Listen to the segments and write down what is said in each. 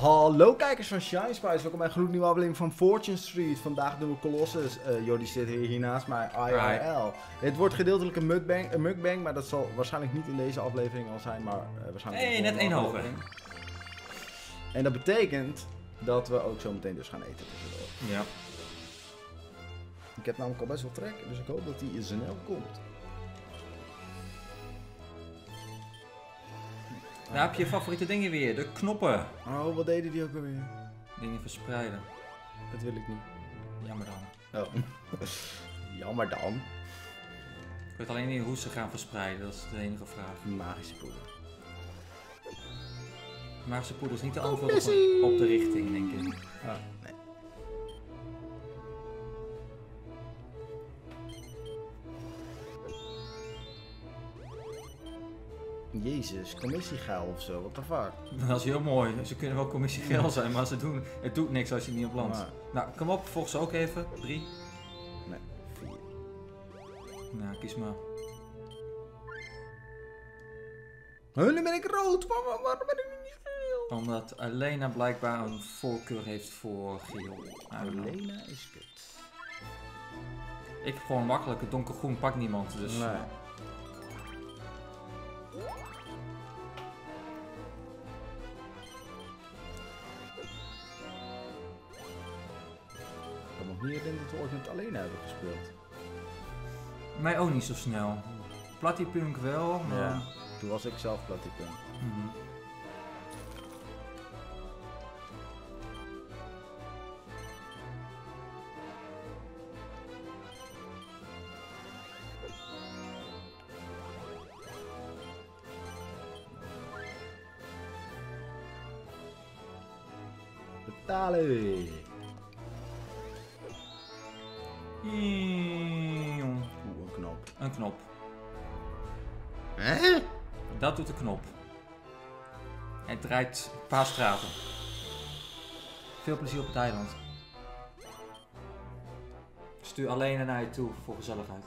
Hallo kijkers van Shine Spice, welkom bij een gloednieuwe aflevering van Fortune Street. Vandaag doen we Colossus. Jordi zit hier naast mij, IRL. Het wordt gedeeltelijk een mukbang, maar dat zal waarschijnlijk niet in deze aflevering al zijn, maar waarschijnlijk... Nee, net één hoger. En dat betekent dat we ook zo meteen dus gaan eten tussendoor. Ja. Ik heb namelijk al best wel trek, dus ik hoop dat die snel komt. Daar heb je favoriete dingen weer, de knoppen. Oh, wat deden die ook alweer? Dingen verspreiden. Dat wil ik niet. Jammer dan. Oh. Jammer dan. Ik weet alleen niet hoe ze gaan verspreiden, dat is de enige vraag. Magische poeder. Magische poeder is niet de antwoord op de richting, denk ik. Ah, nee. Jezus, commissiegeil of zo, what the fuck? Dat is heel mooi. Ze kunnen wel commissiegeel zijn, maar het doet niks als je niet op landt. Maar... Nou, kom op, volg ze ook even. 3. Nee, 4. Nou, kies maar. Nu ben ik rood, waarom ben ik nu niet geel? Omdat Alena blijkbaar een voorkeur heeft voor geel. Alena is kut. Ik heb gewoon makkelijk, het donkergroen pakt niemand, dus... Nee. Ik kan nog niet herinneren dat we ooit met Alena hebben gespeeld. Mij ook niet zo snel. Platypunk wel, maar... Ja, toen was ik zelf Platypunk. Mhm. Betalen! Oeh, een knop. een knop. Hè? Dat doet de knop. Het draait een paar straten. Veel plezier op het eiland. Stuur alleen naar je toe voor gezelligheid.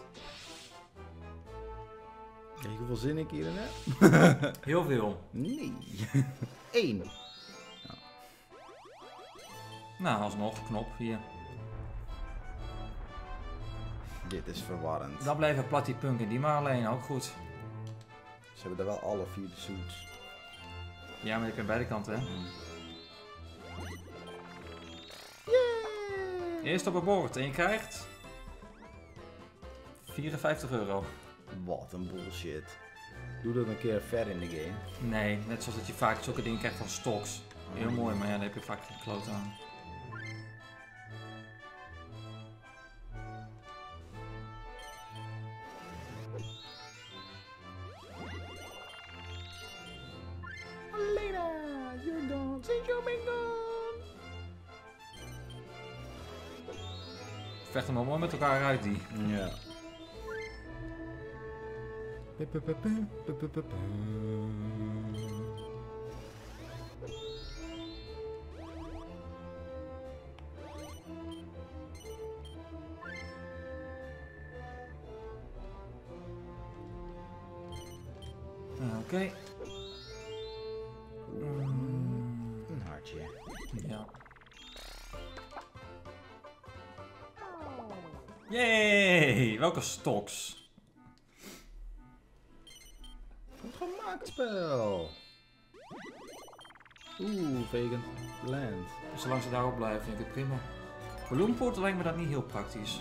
Kijk hoeveel zin ik hierin heb? Heel veel. Nee. 1. Nou, alsnog, knop hier. Dit is verwarrend. Dan blijven Platypunk en die maar alleen, ook goed. Ze hebben er wel alle 4 de suits. Ja, maar je kunt beide kanten, hè. Eerst op het bord en je krijgt... €54. Wat een bullshit. Doe dat een keer ver in de game. Nee, net zoals dat je vaak zulke dingen krijgt van stocks. Heel mooi, maar ja, daar heb je vaak geen kloot aan. Alena, you're gone. Since you've been gone. Vechten maar mooi met elkaar uit, die. Ja. Oké. Een hartje. Ja. Yay! Welke stocks? Goed gemaakt spel. Vegan land. Zolang ze daarop blijven, vind ik het prima. Bloempoort lijkt me dat niet heel praktisch.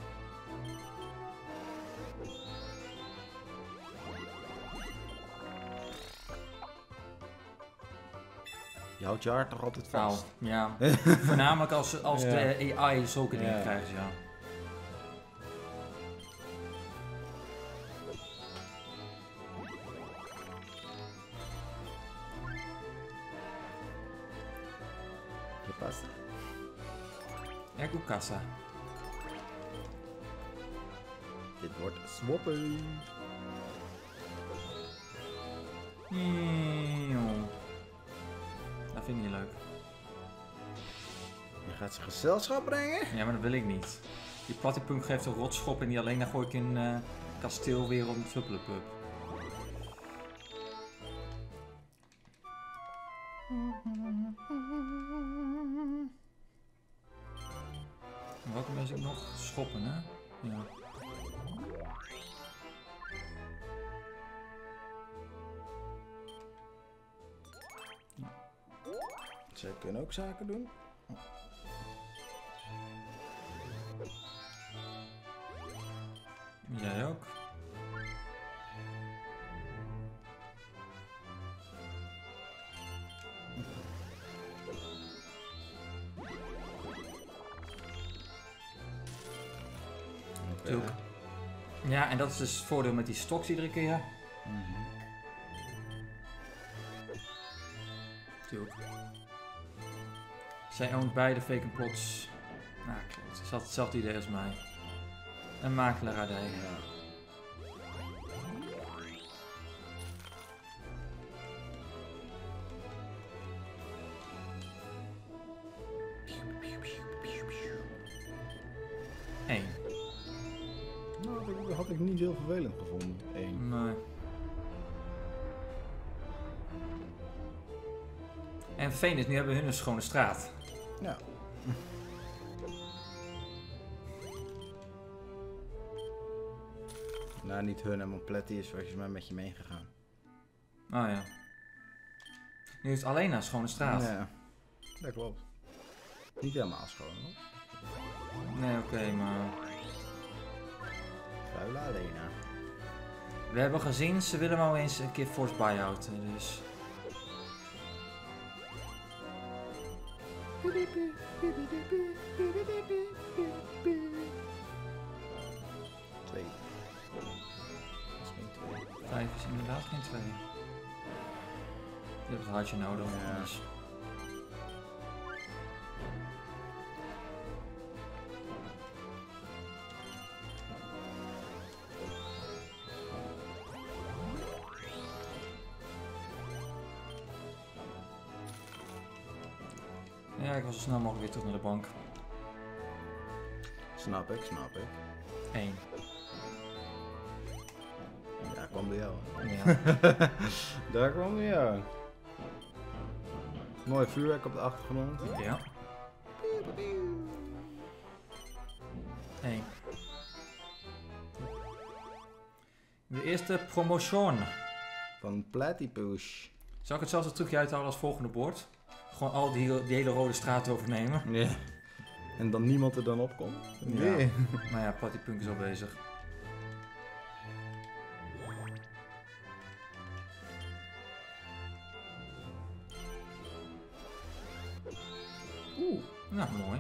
Je houdt je hart toch altijd vast? Ja. Voornamelijk als Ja. de AI zulke dingen Ja. krijgt, ja. Je past. Ecco Casa. Dit wordt swappen. Dat vind ik niet leuk. Je gaat ze gezelschap brengen? Ja, maar dat wil ik niet. Die Platypunk geeft een rotschop en die alleen dan gooi ik in kasteelwereld Supplepup. Welke muziek nog? Schoppen, hè? Ja. Zij kunnen ook zaken doen. Jij ook. Okay. Ja, en dat is dus het voordeel met die stoks iedere keer. Tuurlijk. Zij oont beide fake en plots. Nou, klopt. Ze had hetzelfde idee als mij. Een makelaardij. Ja. Eén. Nou, dat had ik niet heel vervelend gevonden. 1. Nee. En Venus, nu hebben hun een schone straat. Ja. Nou, niet hun en Pletty is volgens mij met je meegegaan. Oh ja. Nu is het alleen een schone straat. Ja, dat klopt. Niet helemaal schoon hoor. Nee, oké, maar... Vuile Alena. We hebben gezien, ze willen maar eens een keer force buyout, dus... Twee. Misschien 2. 5 is inderdaad geen 2. Je hebt het hartje nodig. Ja. Dus. Ja, ik was zo snel mogelijk weer terug naar de bank. Snap ik, snap ik. 1. Daar kwam bij jou. Ja. Daar kwam bij jou. Mooi vuurwerk op de achtergrond. Ja. 1. De eerste promotion. Van Platypus. Zal ik hetzelfde trucje uithalen als volgende bord? Gewoon al die hele rode straat overnemen. Ja. En dan niemand er dan op komt. Ja. Nou ja, Platypunk is al bezig. Oeh, nou mooi.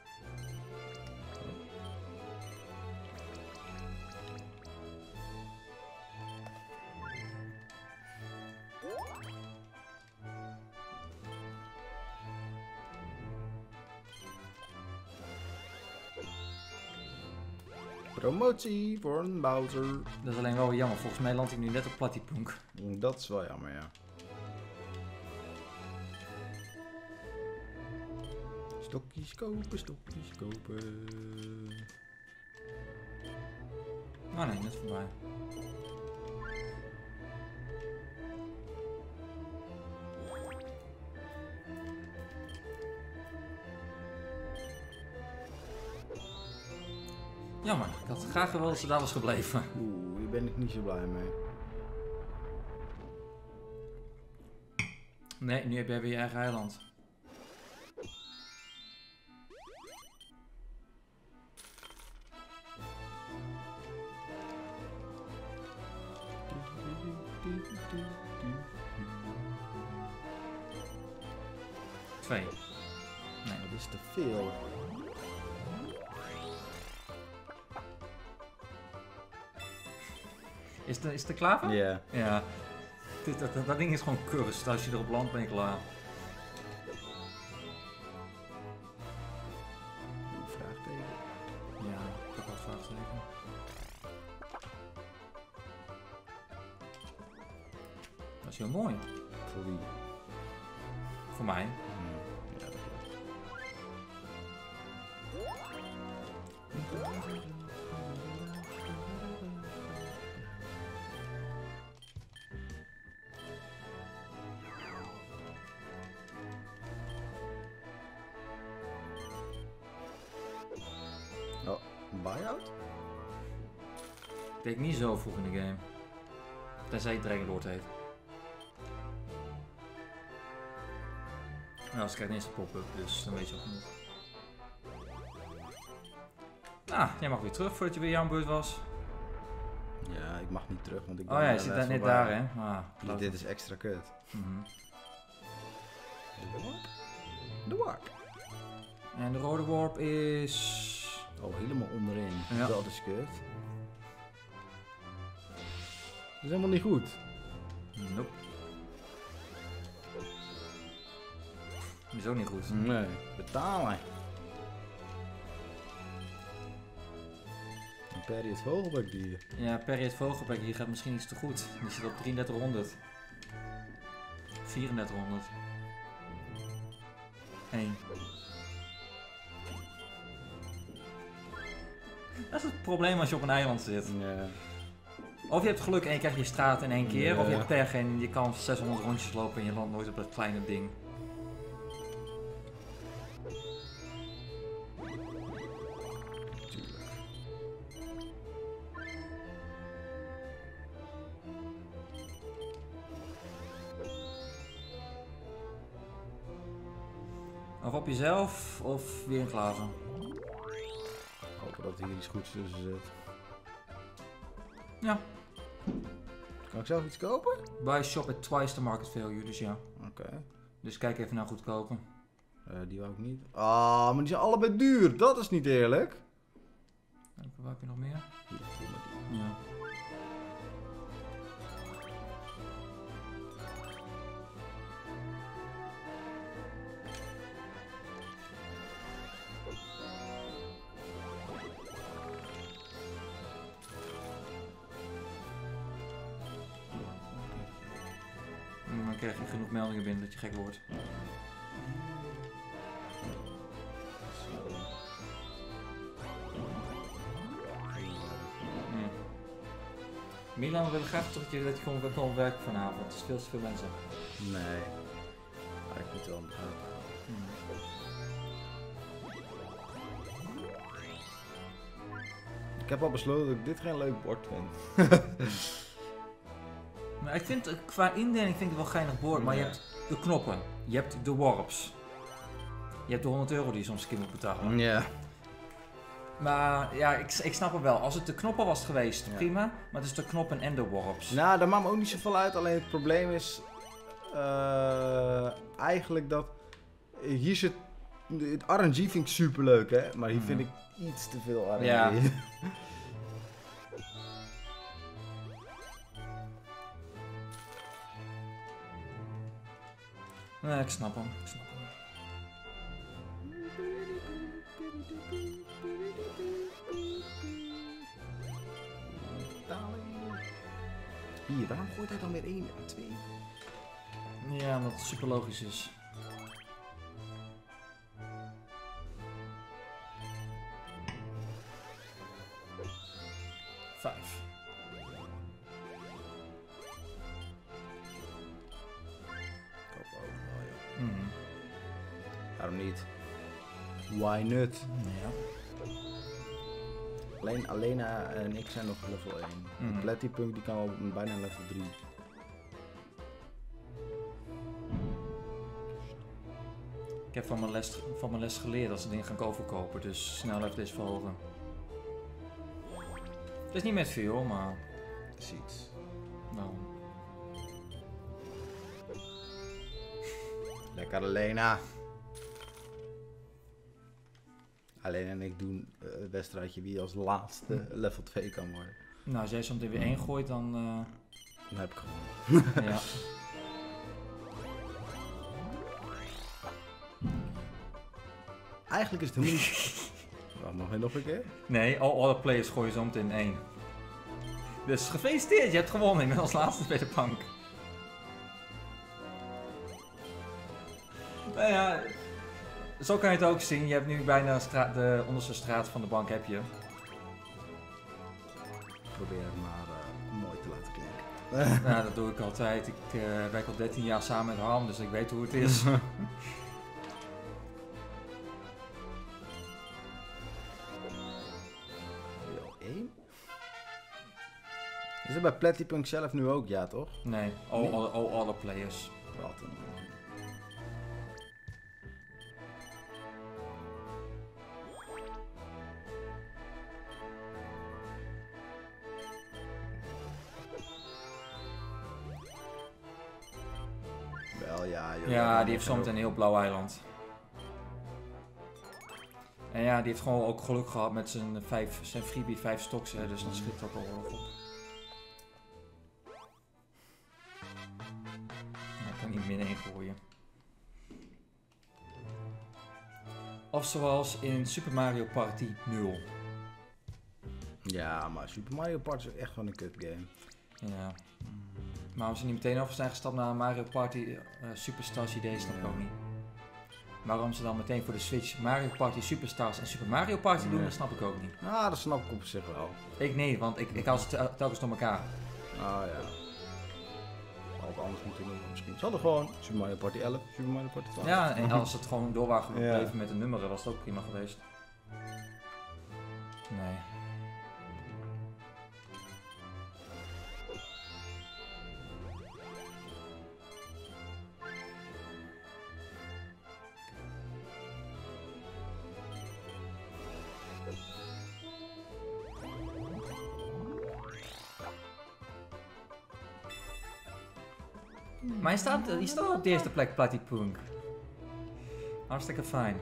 Promotie voor een Bowser. Dat is alleen wel weer jammer. Volgens mij land ik nu net op Platypunk. Dat is wel jammer, ja. Stokjes kopen, stokjes kopen. Maar nee, net voorbij. Jammer, ik had graag gewild dat ze daar was gebleven. Oeh, hier ben ik niet zo blij mee. Nee, nu heb jij weer je eigen eiland. Twee. Nee. Dat is te veel. Is het er klaar van? Ja. Ja. Dat ding is gewoon kurst. Als je erop landt ben je klaar. Vraagteken. Ja, ik heb wat vraagteken. Dat is heel mooi. Voor wie? Voor mij. Ja, dat klopt. Een buyout? Ik denk niet zo vroeg in de game. Tenzij je Dragon Lord heet. Nou, ze krijgt eerst een pop-up, dus dan weet je al genoeg. Nou, jij mag weer terug voordat je weer jouw beurt was. Ja, ik mag niet terug, want ik Oh ja, je zit net daar, hè? Dus dit is extra kut. Mhm. De warp. En de rode warp is... Oh, helemaal onderin. Ja. Dat is kut. Dat is helemaal niet goed. Nope. Is ook niet goed. Nee, betalen. En Perry het Vogelbek die. Ja, Perry het Vogelbek hier gaat misschien iets te goed. Die zit op 3300. 3400. 1. Dat is het probleem als je op een eiland zit. Ja. Of je hebt geluk en je krijgt je straat in één keer. Ja. Of je hebt pech en je kan 600 rondjes lopen en je landt nooit op dat kleine ding. Tuurlijk. Of op jezelf of weer in klaver. Hopen dat hier iets goeds tussen zit. Ja. Kan ik zelf iets kopen? Buy shop at twice the market value, dus ja. Oké. Dus kijk even naar goedkopen. Die wou ik niet. Ah, maar die zijn allebei duur. Dat is niet eerlijk. Waar heb je nog meer? Hier, doe maar die. Ja. Dan krijg je genoeg meldingen binnen dat je gek wordt. Ja. Milan, we willen graag dat je gewoon weer kan werken vanavond. Het is veel te veel mensen. Nee. Maar ik moet wel een houden. Ik heb al besloten dat ik dit geen leuk bord vind. Maar ik vind qua indeling vind ik het wel geinig bord, maar je Ja. hebt de knoppen, je hebt de warps, je hebt de 100 euro die je soms een keer moet betalen. Ja. Maar ja, ik snap het wel. Als het de knoppen was geweest, Ja. prima, maar het is de knoppen en de warps. Nou, dat maakt me ook niet zoveel uit. Alleen het probleem is eigenlijk dat hier zit het RNG vind ik super leuk, hè? Maar hier vind ik iets te veel RNG. Ja. Nee, ik snap hem. Ik snap hem. Hier, waarom gooit hij dan weer 1 en 2? Ja, omdat het super logisch is. Vijf. Koop ook wel, ja. Mhm. Waarom niet? Why not? Ja. Alleen Alena en ik zijn nog level 1. Mhm. Platypunk die kan wel bijna level 3. Ik heb van mijn les geleerd dat ze dingen gaan overkopen, dus snelheid is verhogen. Het is niet met veel, maar Ziet. nou. Lekker Alena. Alena en ik doen het wedstrijdje wie als laatste level 2 kan worden. Nou, als jij zo meteen weer 1 gooit, dan Dan heb ik gewonnen. ja. Eigenlijk is het helemaal niet... Wacht, nog een keer? Nee, alle players gooien zo meteen 1. Dus gefeliciteerd, je hebt gewonnen. Ik ben als laatste bij de bank. Nou ja, zo kan je het ook zien. Je hebt nu bijna de onderste straat van de bank heb je. Probeer het maar mooi te laten klinken. Nou, dat doe ik altijd. Ik werk al 13 jaar samen met Harm, dus ik weet hoe het is. Is dat bij Platypunk zelf nu ook? Ja, toch? Nee, all other players. Wat een... Wel, ja. Joh, Ja, die heeft soms een heel blauw eiland. En ja, die heeft gewoon ook geluk gehad met zijn freebie 5 stocks, hè, dus dat schiet ook al wel op. Ik kan niet min 1 gooien. Of zoals in Super Mario Party 0. Ja, maar Super Mario Party is echt gewoon een kut game. Ja. Maar waarom ze niet meteen over zijn gestapt naar Mario Party Superstars idee, snap ik ook niet. Waarom ze dan meteen voor de Switch Mario Party Superstars en Super Mario Party doen, dat snap ik ook niet. Ah, dat snap ik op zich wel. Ik nee, want ik haal ze telkens door elkaar. Ah ja. Had anders moeten doen misschien. Ze hadden gewoon Super Mario Party 11, Super Mario Party 12. Ja, en als het gewoon door waren gebleven met de nummeren, was het ook prima geweest. Nee. Maar je staat op de eerste plek, Platypunk. Hartstikke fijn.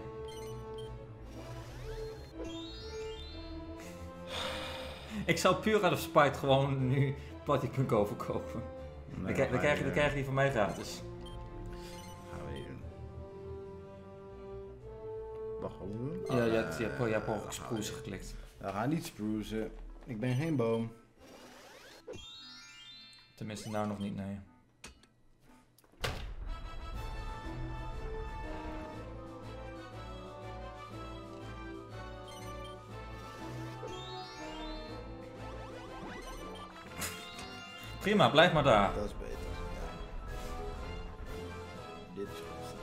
Ik zou puur uit of spite gewoon nu Platypunk overkopen. Nee, Dan krijg je die van mij gratis. Gaan we niet doen. Wacht, wat doen we? Ja, je hebt al spruce geklikt. We gaan niet sprucen. Ik ben geen boom. Tenminste, nou nog niet, nee. Prima, blijf maar daar. Dat is beter. Ja. Dit is goed.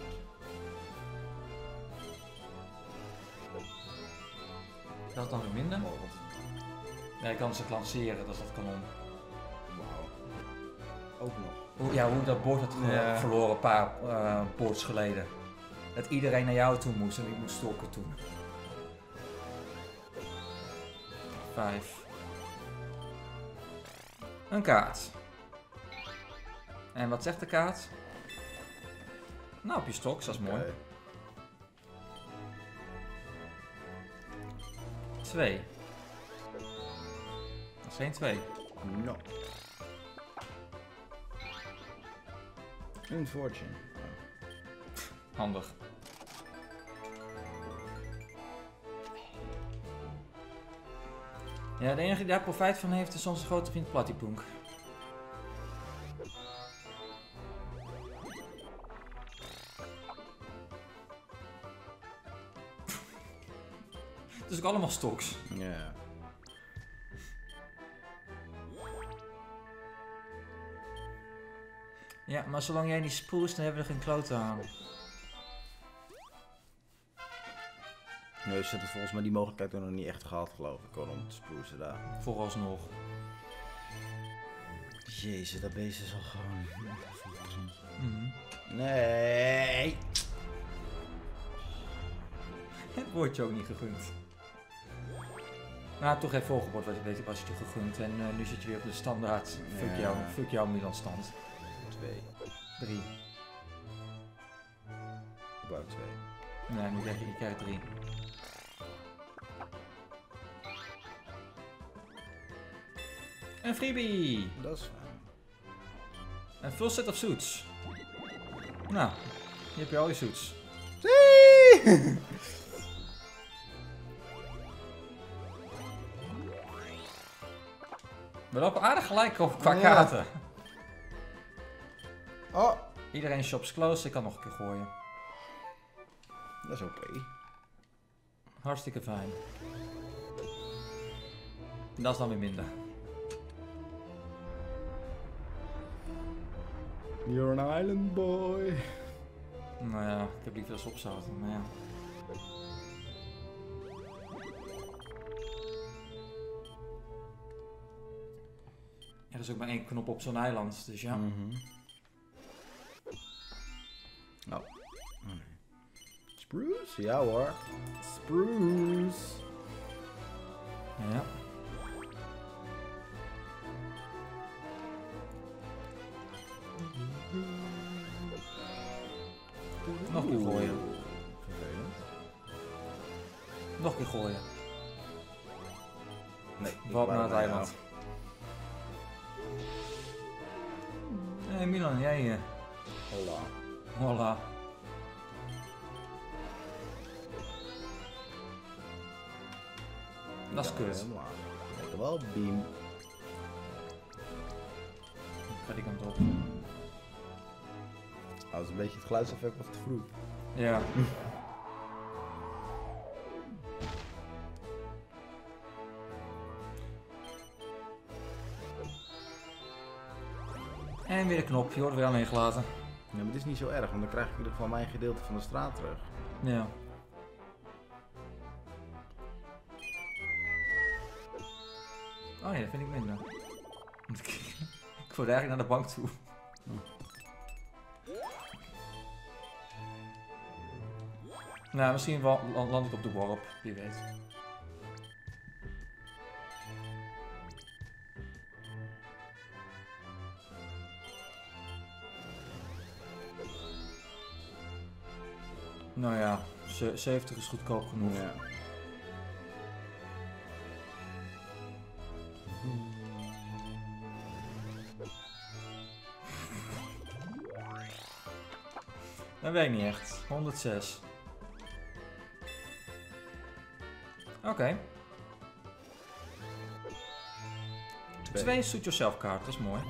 Dat is dan weer minder. Ja, je kan ze lanceren, dat is dat kanon. Wauw. Ook nog. Hoe dat bord had verloren een paar boards geleden. Dat iedereen naar jou toe moest en ik moest stokken toen. 5. Een kaart. En wat zegt de kaart? Nou, op je stok, dat is mooi. 2. Dat is geen 2. No. Een fortune. Handig. Ja, de enige die daar profijt van heeft is onze grote vriend Platypunk. Het is ook allemaal stoks. Ja. Ja, maar zolang jij niet spoest, dan hebben we er geen klote aan. Nee, ze hebben volgens mij die mogelijkheid nog niet echt gehad, geloof ik, hoor, om te sprucen daar. Vooralsnog. Jezus, dat beest is al gewoon... Mhm. Nee! Het wordt je ook niet gegund. Nou, toch even volgebord was je gegund en nu zit je weer op de standaard. Fuck jouw Milan-stand. 2. 3. Ik wou 2. Nee, nu krijg je 3. Een freebie! Dat is fijn. Een full set of suits. Nou, hier heb je al je suits. We lopen aardig gelijk op qua kaarten. Oh! Iedereen shops close, ik kan nog een keer gooien. Dat is oké. Hartstikke fijn. Dat is dan weer minder. You're an island boy. Nou ja, ik heb liever als opzouten, maar ja. Er is ook maar 1 knop op zo'n eiland, dus ja. Oh. Nee. Spruce? Ja hoor. Spruce. Ja. Nog een keer gooien. Vervelend. Nog een keer gooien. Nee. Wat naar het eiland. Hé Milan, jij... Hola. Hola. Dat is kut. Lekker wel, beam. Ga die kant op. Dat is een beetje het geluidseffect wat te vroeg. Ja. En weer een knop, je wordt weer alleen gelaten. Ja, maar het is niet zo erg, want dan krijg ik in ieder geval mijn gedeelte van de straat terug. Ja. Oh nee, dat vind ik minder. Ik word eigenlijk naar de bank toe. Nou, misschien land ik op de worp, wie weet. Nou ja, 70 is goedkoop genoeg. Ja. Dat weet ik niet echt. 106. Oké. 2 suit yourself kaart, dat is mooi.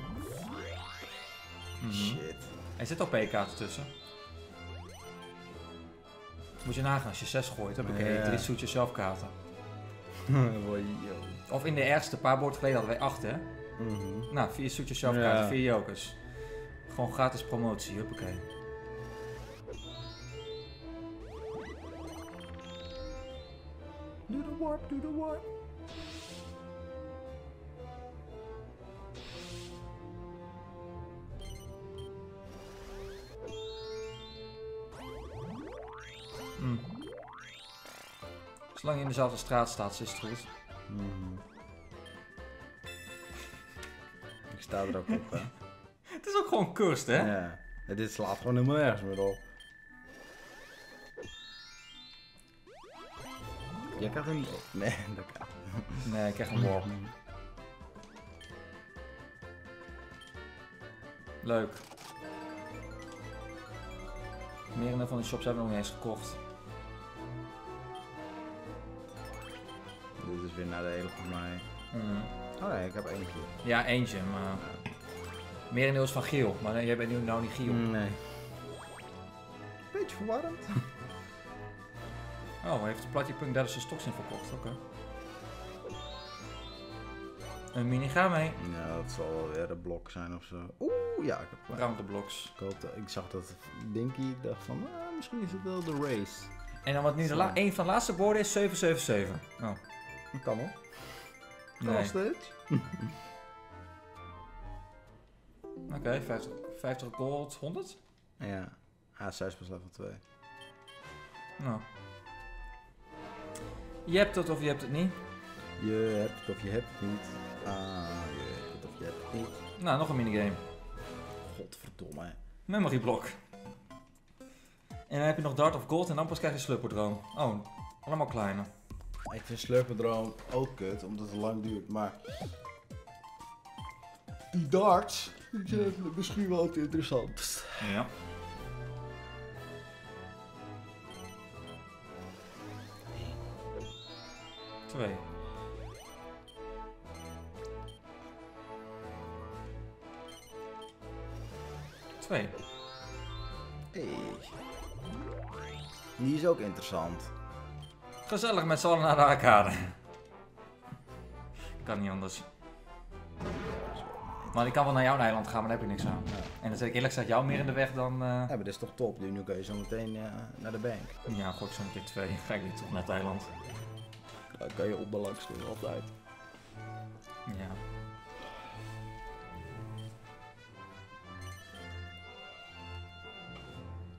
Shit. Er zit al P-kaarten tussen. Moet je nagaan als je 6 gooit, heb ik Ja. 3 suit yourself kaarten. Yo. Of in de ergste, een paar borden geleden hadden wij 8 hè. Nou, 4 suit yourself kaarten, 4 jokers. Gewoon gratis promotie, huppakee. Doe de warp, doe de warp. Zolang je in dezelfde straat staat, is het goed. Ik sta er ook op, hè. Het is ook gewoon cursed, hè? Ja. Ja, dit slaat gewoon helemaal nergens meer op. Jij krijgt een... Nee, dat kan. Nee, ik krijg een warp. Leuk. Merendeel van de shops hebben we nog niet eens gekocht. Dit is weer naar de hele voor mij. Oh nee, ik heb eentje. Ja, eentje, maar... Merendeel is van Giel, maar jij bent nu nou niet Giel. Nee. Beetje verwarrend. Oh, hij heeft de Platypunk derde zijn stoks in verkocht, oké. Een mini, ga mee. Ja, dat zal wel weer een blok zijn of zo. Oeh, ja, ik heb gelijk. Round the blocks. Ik zag dat Dinky dacht van, misschien is het wel de race. En dan wat nu een van de laatste borden is 777. Oh. Dat kan nog. Kan Nee. nog steeds. Oké, 50 gold, 100? Ja. Ah, 6 pas level 2. Nou. Je hebt het of je hebt het niet. Je hebt het of je hebt het niet. Je hebt het of je hebt het niet. Nou, nog een minigame. Godverdomme. Memory block. En dan heb je nog Dart of Gold en dan pas krijg je Slurperdroom. Oh, allemaal kleine. Ik vind Slurperdroom ook kut, omdat het lang duurt, maar... Die darts, die zijn misschien wel het interessantst. Ja. Twee. Twee. Hey. Die is ook interessant. Gezellig met z'n allen naar de arcade. Kan niet anders. Maar ik kan wel naar jouw eiland gaan, maar daar heb je niks aan. Ja. En dan zeg ik eerlijk gezegd jou meer in de weg dan... Ja, maar dat is toch top. Nu kun je zo meteen naar de bank. Ja, gooi ik zo meteen 2. Ga ik weer terug naar het eiland. Dan kan je onbelangs doen, altijd. Ja.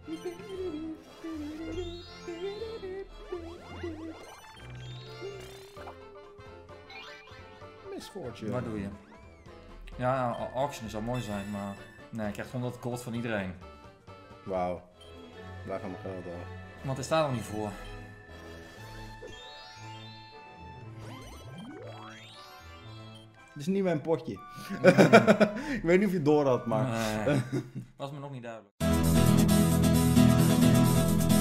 Misfortune. Wat doe je? Ja, auction zou mooi zijn, maar nee, ik krijg 100 gold van iedereen. Wauw. Daar gaan mijn geld af. Want hij staat er niet voor. Dit is niet mijn potje. Ik weet niet of je het door had, maar... Nee, was me nog niet duidelijk.